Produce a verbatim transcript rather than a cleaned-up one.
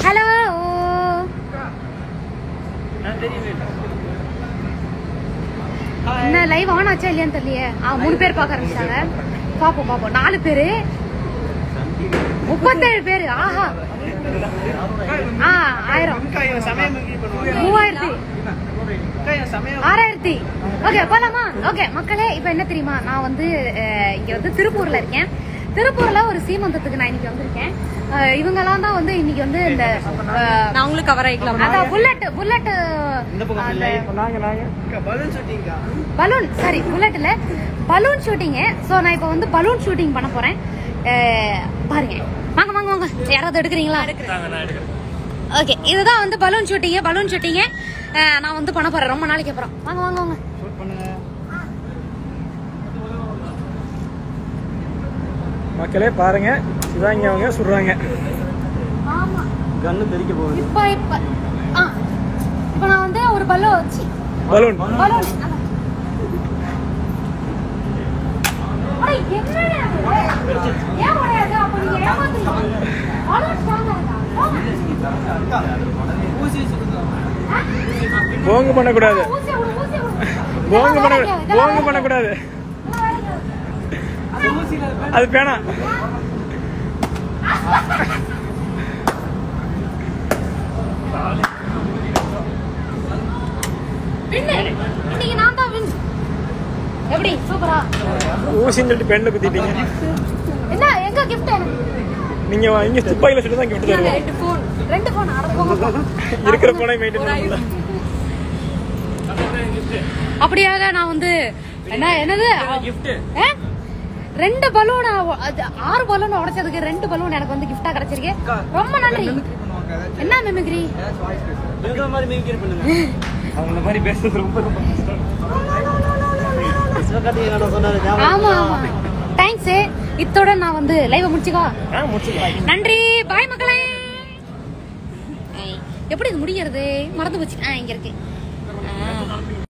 Hello. என்ன live on ஆச்சா இல்லையான்னு தெரியலையே. ஆ மூணு பேர் பார்க்க ஆரம்பிச்சாங்க. பாப்போம் பாப்போம். நாலு பேரு முப்பத்தேழு பேரு. ஆஹா. ஆ ஆயிரம் மூவாயிரத்தி ஆறாயிரத்தி. ஓகே போலாமா? ஓகே மக்களே, இப்ப என்ன தெரியுமா, நான் வந்து இங்க வந்து திருப்பூர்ல இருக்கேன். திருப்பூர்ல ஒரு சீமந்தத்துக்கு நான் இன்னைக்கு வந்திருக்கேன். இவங்க எல்லாம் தான் வந்து இன்னைக்கு வந்து இந்த நான் உங்களுக்கு கவர் ஆயிக்கலாம். அதான் bullet bullet balloon sorry bullet இல்ல பலூன் ஷூட்டிங். சோ நான் இப்ப வந்து பலூன் ஷூட்டிங் பண்ண போறேன். பாருங்க. வாங்க வாங்க வாங்க. யாராவது எடுக்கிறீங்களா? ஓகே, இதுதான் வந்து பலூன் ஷூட்டிங். பலூன் ஷூட்டிங் நான் வந்து பண்ண போறேன் ரொம்ப நாளைக்கு அப்புறம். வாங்க வாங்க வாங்க. மக்களே பாருங்க, சிவாங்கி அவங்க சுடுறாங்க. ஆமா, கன்னு தெறிக்க போகுது. இப்ப இப்ப ஆ இப்ப நான் வந்து ஒரு பலூன் வச்சி பலூன் பலூன் அட என்னடா இது? ஏன் ஓடாது? அப்ப நீங்க ஏமாத்துறீங்க. பலூன் ஸ்ட்ராங்கா இருக்கா? ஊசி போங்க பண்ண கூடாது. போங்க பண்ண போங்க பண்ண கூடாது. அது பேனா. இன்னைக்கு நான் தான் வின். எப்படி சூப்பரா? ஊசின்னு சொல்லிட்டு பெண்ல குத்திட்டீங்க. என்ன எங்க கிஃப்ட்? நீங்க இங்க துப்பாக்கில சொல்லி தான் கிஃப்ட் தருவோம். ரெண்டு ஃபோன் ரெண்டு ஃபோன் அடப்போங்க. இருக்கிற போனை மெயின்டெய்ன் பண்ணல. அப்படியாக நான் வந்து என்ன என்னது கிஃப்ட் ரெண்டு பலூன் ஆறு பலூன் உடைச்சதுக்கு ரெண்டு பலூன் எனக்கு வந்து கிஃப்டா கிடைச்சிருக்கு. ரொம்ப நன்றி. என்ன மிமிக்ரி? இந்த மாதிரி மிமிக்ரி பண்ணுங்க. அவங்க மாதிரி பேசுறது ரொம்ப ரொம்ப கஷ்டம். சிவகார்த்தி என்ன சொன்னாரு? ஆமா ஆமா. தேங்க்ஸ். இத்தோட நான் வந்து லைவ் முடிச்சுக்கோ. ஆ முடிச்சுக்கலாம். நன்றி. பாய் மக்களே. எப்படி இது முடிகிறது? மறந்து போச்சு. ஆ இங்க இருக்கு.